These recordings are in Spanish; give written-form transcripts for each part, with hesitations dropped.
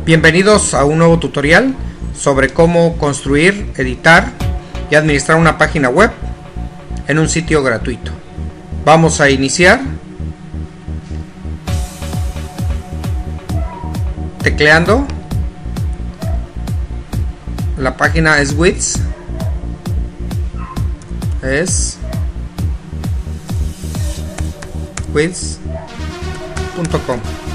Bienvenidos a un nuevo tutorial sobre cómo construir, editar y administrar una página web en un sitio gratuito. Vamos a iniciar tecleando. La página es wix.com.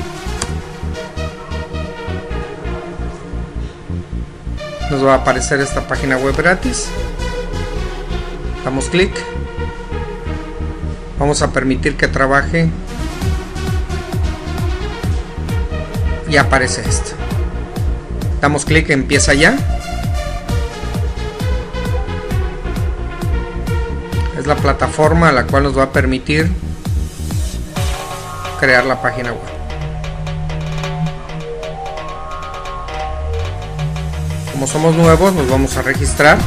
Nos va a aparecer esta página web gratis. Damos clic. Vamos a permitir que trabaje y aparece esto. Damos clic en empieza ya. Es la plataforma a la cual nos va a permitir crear la página web. Como somos nuevos, nos vamos a registrar.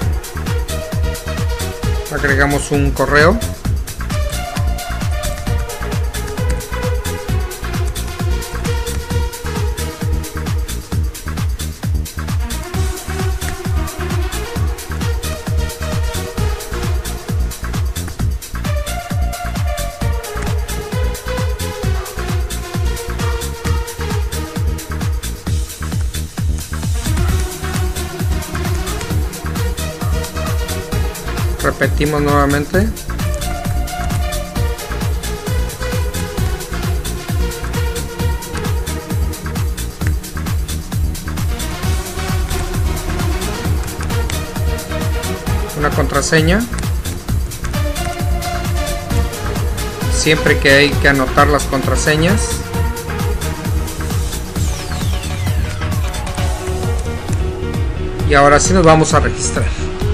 Agregamos un correo. Repetimos nuevamente. Una contraseña. Siempre que hay que anotar las contraseñas. Y ahora sí nos vamos a registrar.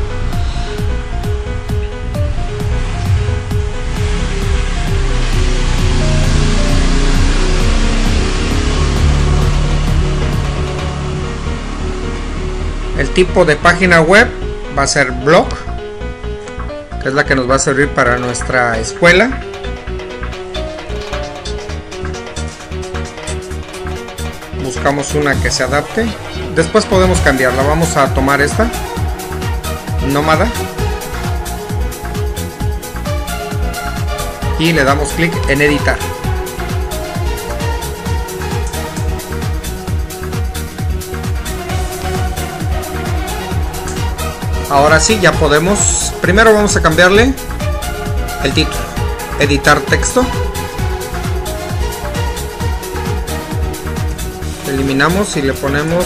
El tipo de página web va a ser blog, que es la que nos va a servir para nuestra escuela. Buscamos una que se adapte. Después podemos cambiarla. Vamos a tomar esta, nómada, y le damos clic en editar. Ahora sí, ya podemos. Primero vamos a cambiarle el título. Editar texto. Eliminamos y le ponemos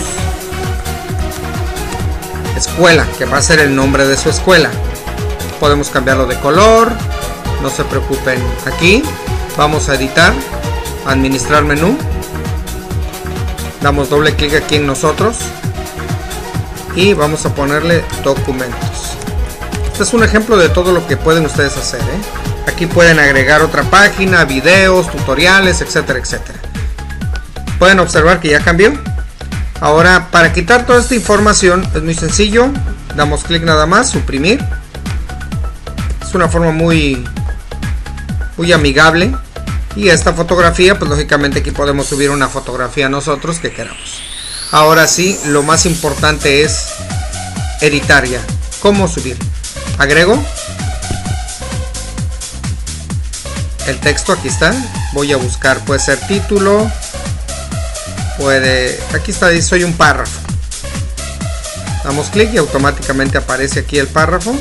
escuela, que va a ser el nombre de su escuela. Podemos cambiarlo de color. No se preocupen. Aquí vamos a editar, administrar menú. Damos doble clic aquí en nosotros. Y vamos a ponerle documentos. Este es un ejemplo de todo lo que pueden ustedes hacer, Aquí pueden agregar otra página, videos, tutoriales, etcétera, etcétera. Pueden observar que ya cambió. Ahora, para quitar toda esta información es muy sencillo. Damos clic nada más, suprimir. Es una forma muy amigable. Y esta fotografía, pues lógicamente aquí podemos subir una fotografía nosotros que queramos. Ahora sí, lo más importante es editar ya. ¿Cómo subir? Agrego el texto, aquí está. Voy a buscar, puede ser título, aquí está, soy un párrafo. Damos clic y automáticamente aparece aquí el párrafo.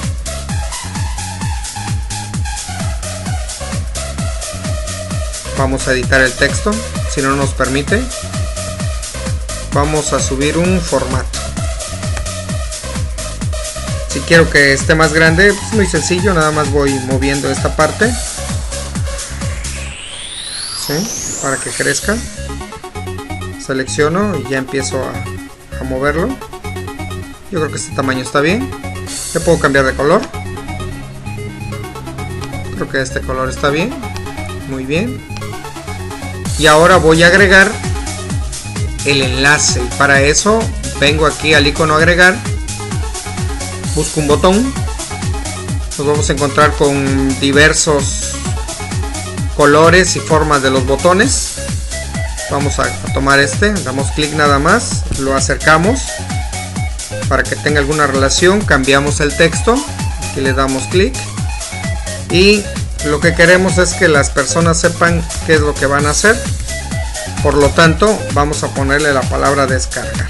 Vamos a editar el texto, si no nos permite. Vamos a subir un formato. Si quiero que esté más grande, pues muy sencillo, nada más voy moviendo esta parte, ¿sí? Para que crezca. Selecciono y ya empiezo a moverlo. Yo creo que este tamaño está bien. Le puedo cambiar de color. Creo que este color está bien. Muy bien. Y ahora voy a agregar el enlace. Para eso vengo aquí al icono agregar, busco un botón, nos vamos a encontrar con diversos colores y formas de los botones. Vamos a tomar este, damos clic nada más, lo acercamos para que tenga alguna relación, cambiamos el texto, aquí le damos clic y lo que queremos es que las personas sepan qué es lo que van a hacer. Por lo tanto, vamos a ponerle la palabra descargar.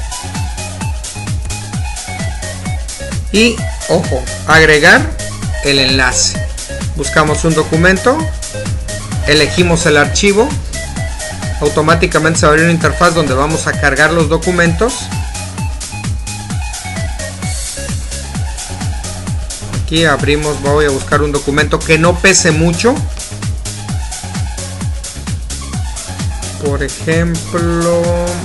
Y, ojo, agregar el enlace. Buscamos un documento, elegimos el archivo, automáticamente se va a abrir una interfaz donde vamos a cargar los documentos. Aquí abrimos, voy a buscar un documento que no pese mucho. Por ejemplo,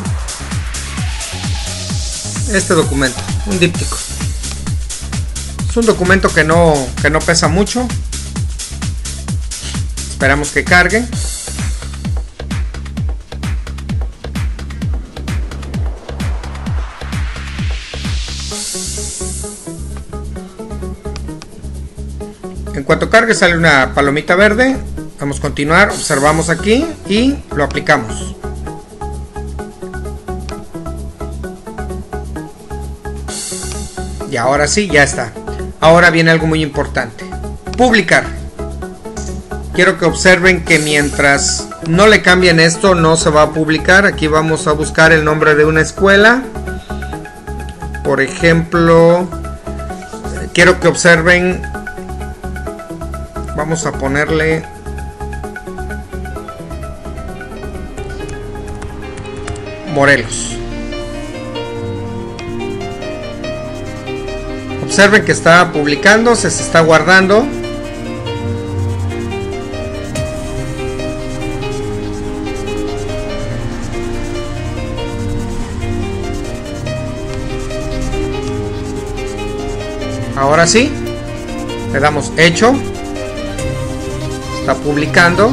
este documento, un díptico. Es un documento que no pesa mucho. Esperamos que cargue. En cuanto cargue sale una palomita verde. Vamos a continuar, observamos aquí y lo aplicamos. Y ahora sí, ya está. Ahora viene algo muy importante. Publicar. Quiero que observen que mientras no le cambien esto, no se va a publicar. Aquí vamos a buscar el nombre de una escuela. Por ejemplo, quiero que observen. Vamos a ponerle Morelos. Observen que está publicando, se está guardando. Ahora sí, le damos hecho. Está publicando.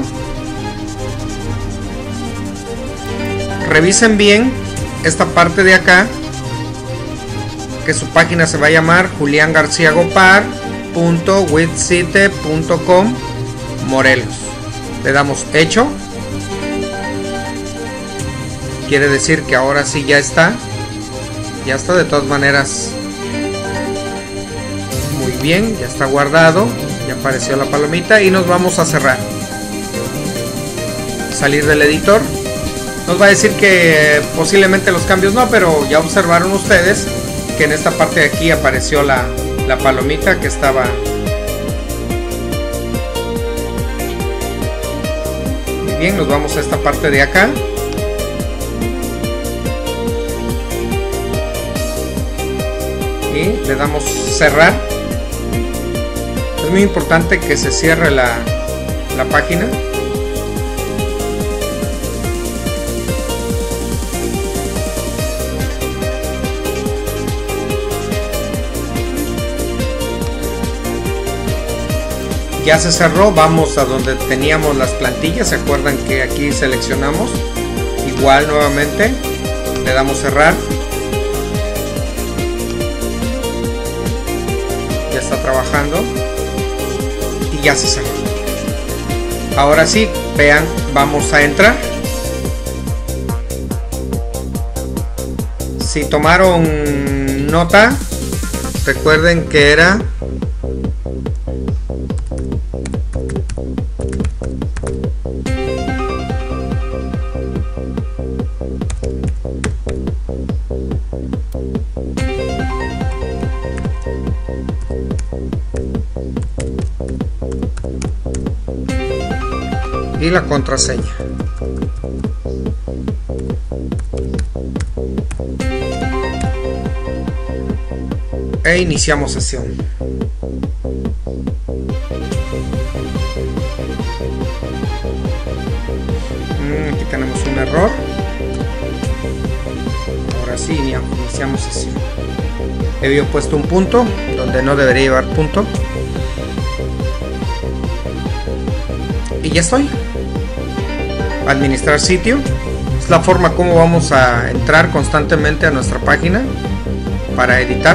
Revisen bien esta parte de acá, que su página se va a llamar juliangarciagopar.wixsite.com Morelos. Le damos hecho. Quiere decir que ahora sí ya está. Ya está, de todas maneras. Muy bien, ya está guardado. Ya apareció la palomita y nos vamos a cerrar. Salir del editor. Nos va a decir que posiblemente los cambios no, pero ya observaron ustedes que en esta parte de aquí apareció la palomita que estaba. Muy bien, nos vamos a esta parte de acá. Y le damos cerrar. Es muy importante que se cierre la página. Ya se cerró, vamos a donde teníamos las plantillas, ¿se acuerdan que aquí seleccionamos? Igual nuevamente, le damos cerrar. Ya está trabajando y ya se cerró. Ahora sí, vean, vamos a entrar. Si tomaron nota, recuerden que era y la contraseña. E iniciamos sesión. Aquí tenemos un error. Ahora sí, iniciamos sesión. Le había puesto un punto donde no debería llevar punto. Y ya estoy. Administrar sitio. Es la forma como vamos a entrar constantemente a nuestra página para editar.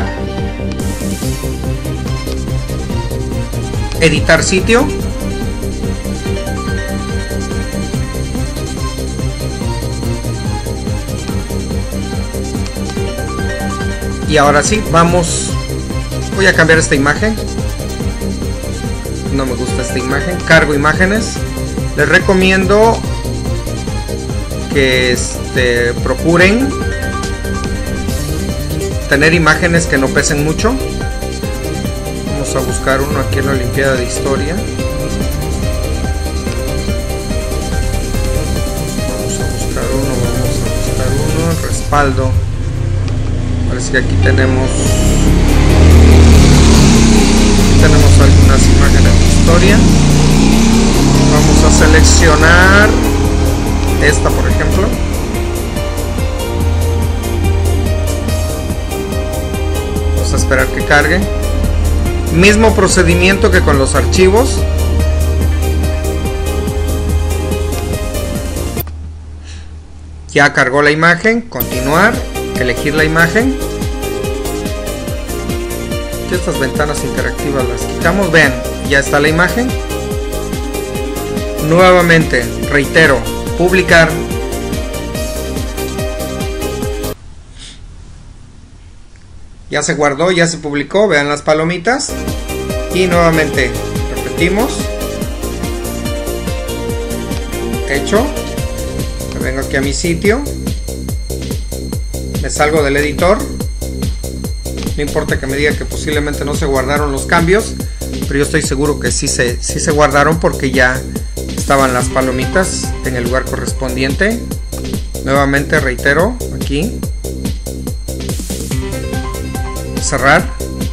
Editar sitio. Y ahora sí, vamos. Voy a cambiar esta imagen. No me gusta esta imagen. Cargo imágenes. Les recomiendo que procuren tener imágenes que no pesen mucho. Vamos a buscar uno aquí en la Olimpiada de Historia. Vamos a buscar uno. Respaldo. Parece que aquí tenemos algunas imágenes de historia. Vamos a seleccionar esta, por ejemplo. Vamos a esperar que cargue. Mismo procedimiento que con los archivos. Ya cargó la imagen. Continuar. Elegir la imagen. Y estas ventanas interactivas las quitamos. Vean, ya está la imagen. Nuevamente, reitero, publicar. Ya se guardó, ya se publicó. Vean las palomitas. Y nuevamente repetimos. Hecho. Me vengo aquí a mi sitio. Me salgo del editor. No importa que me diga que posiblemente no se guardaron los cambios, pero yo estoy seguro que sí se guardaron porque ya estaban las palomitas en el lugar correspondiente. Nuevamente reitero, aquí. Cerrar.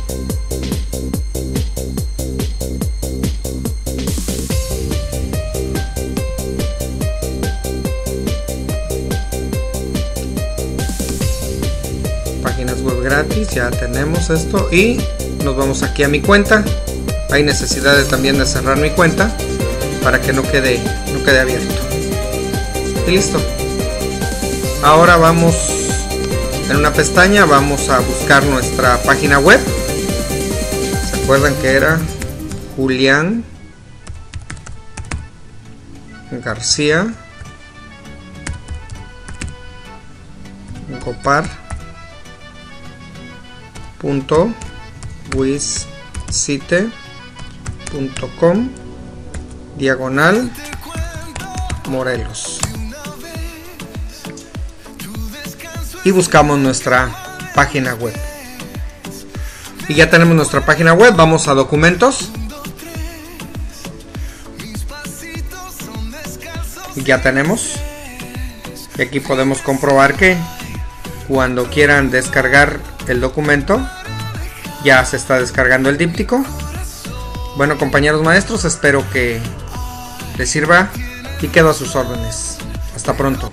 Páginas web gratis, ya tenemos esto y nos vamos aquí a mi cuenta. Hay necesidad también de cerrar mi cuenta para que no quede abierto. Y listo. Ahora vamos en una pestaña, vamos a buscar nuestra página web. ¿Se acuerdan que era Julián García Gopar.wizsite.com /Morelos y buscamos nuestra página web y ya tenemos nuestra página web. Vamos a documentos y ya tenemos, y aquí podemos comprobar que cuando quieran descargar el documento ya se está descargando el díptico. Bueno, compañeros maestros, espero que les sirva y quedo a sus órdenes. Hasta pronto.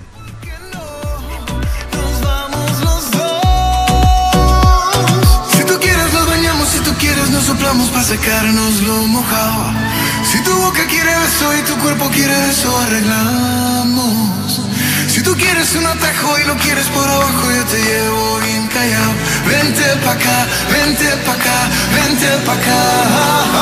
Si tú quieres nos bañamos, si tú quieres nos soplamos para secarnos lo mojado. Si tu boca quiere beso y tu cuerpo quiere eso, arreglamos. Si tú quieres un atajo y lo quieres por abajo, yo te llevo bien callado. Vente pa' acá, vente pa' acá, vente pa' acá.